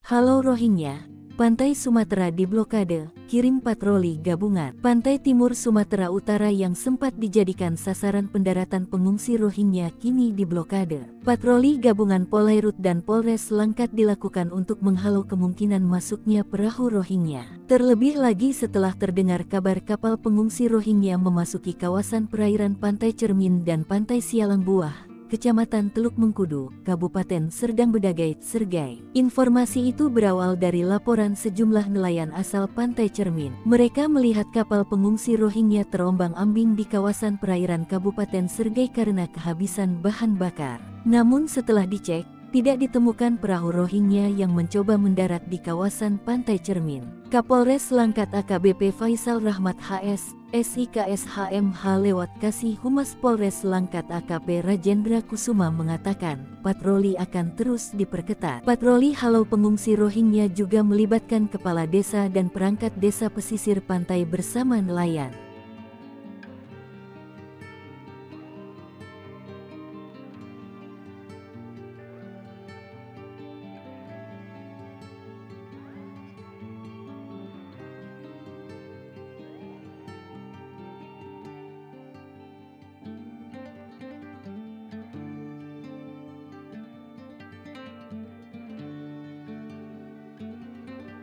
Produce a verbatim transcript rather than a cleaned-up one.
Halo Rohingya, Pantai Sumatera diblokade, kirim patroli gabungan. Pantai Timur Sumatera Utara yang sempat dijadikan sasaran pendaratan pengungsi Rohingya kini diblokade. Patroli gabungan Polairut dan Polres Langkat dilakukan untuk menghalau kemungkinan masuknya perahu Rohingya. Terlebih lagi setelah terdengar kabar kapal pengungsi Rohingya memasuki kawasan perairan Pantai Cermin dan Pantai Sialangbuah, Kecamatan Teluk Mengkudu, Kabupaten Serdang Bedagai, Sergai. Informasi itu berawal dari laporan sejumlah nelayan asal Pantai Cermin. Mereka melihat kapal pengungsi Rohingya terombang-ambing di kawasan perairan Kabupaten Sergai karena kehabisan bahan bakar. Namun setelah dicek, tidak ditemukan perahu Rohingya yang mencoba mendarat di kawasan Pantai Cermin. Kapolres Langkat A K B P Faisal Rahmat H S, S I K S H M H lewat Kasih Humas Polres Langkat A K P Rajendra Kusuma mengatakan, patroli akan terus diperketat. Patroli halau pengungsi Rohingya juga melibatkan kepala desa dan perangkat desa pesisir pantai bersama nelayan.